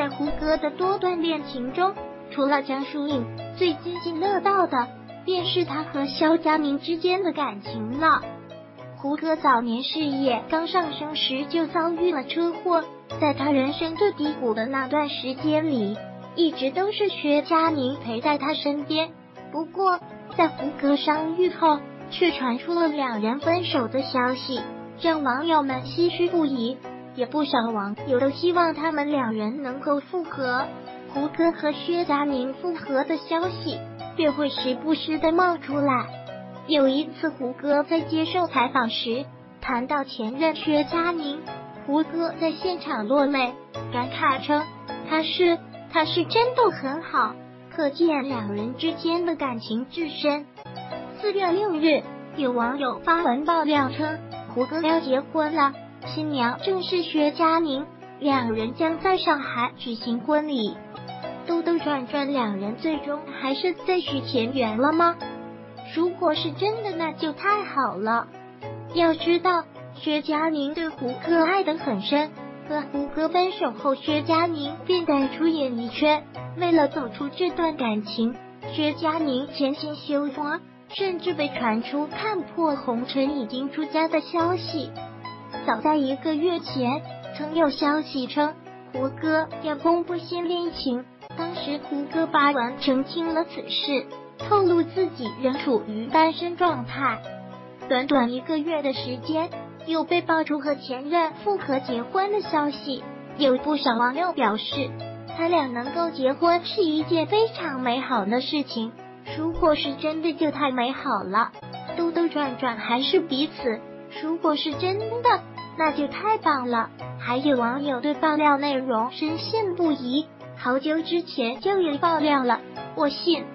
在胡歌的多段恋情中，除了江疏影，最津津乐道的便是他和肖佳明之间的感情了。胡歌早年事业刚上升时就遭遇了车祸，在他人生最低谷的那段时间里，一直都是薛佳凝陪在他身边。不过在胡歌伤愈后，却传出了两人分手的消息，让网友们唏嘘不已，也不少网友都希望他们两人能够复合。胡歌和薛佳凝复合的消息便会时不时的冒出来。有一次胡歌在接受采访时谈到前任薛佳凝，胡歌在现场落泪，感慨称他是真的很好，可见两人之间的感情至深。4月6日，有网友发文爆料称胡歌要结婚了，新娘正是薛佳凝，两人将在上海举行婚礼。兜兜转转，两人最终还是再续前缘了吗？如果是真的，那就太好了。要知道，薛佳凝对胡歌爱得很深，和胡歌分手后，薛佳凝便淡出演艺圈。为了走出这段感情，薛佳凝潜心修佛，甚至被传出看破红尘已经出家的消息。早在1个月前，曾有消息称胡歌要公布新恋情，当时胡歌发文澄清了此事，透露自己仍处于单身状态。短短1个月的时间，又被爆出和前任复合结婚的消息。有不少网友表示，他俩能够结婚是一件非常美好的事情，如果是真的就太美好了。兜兜转转还是彼此，如果是真的，那就太棒了。还有网友对爆料内容深信不疑，好久之前就有爆料了，我信。